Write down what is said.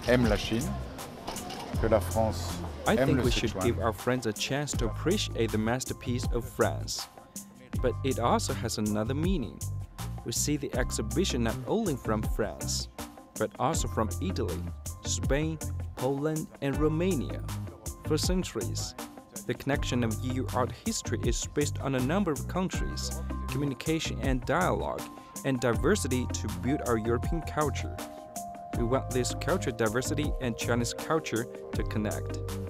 aime la Chine, que la France I aime think le we should give Sichuan. our friends a chance to appreciate the masterpiece of France. But it also has another meaning. We see the exhibition not only from France, but also from Italy, Spain, Poland, and Romania. For centuries, the connection of EU art history is based on a number of countries, communication and dialogue, and diversity to build our European culture. We want this cultural diversity and Chinese culture to connect.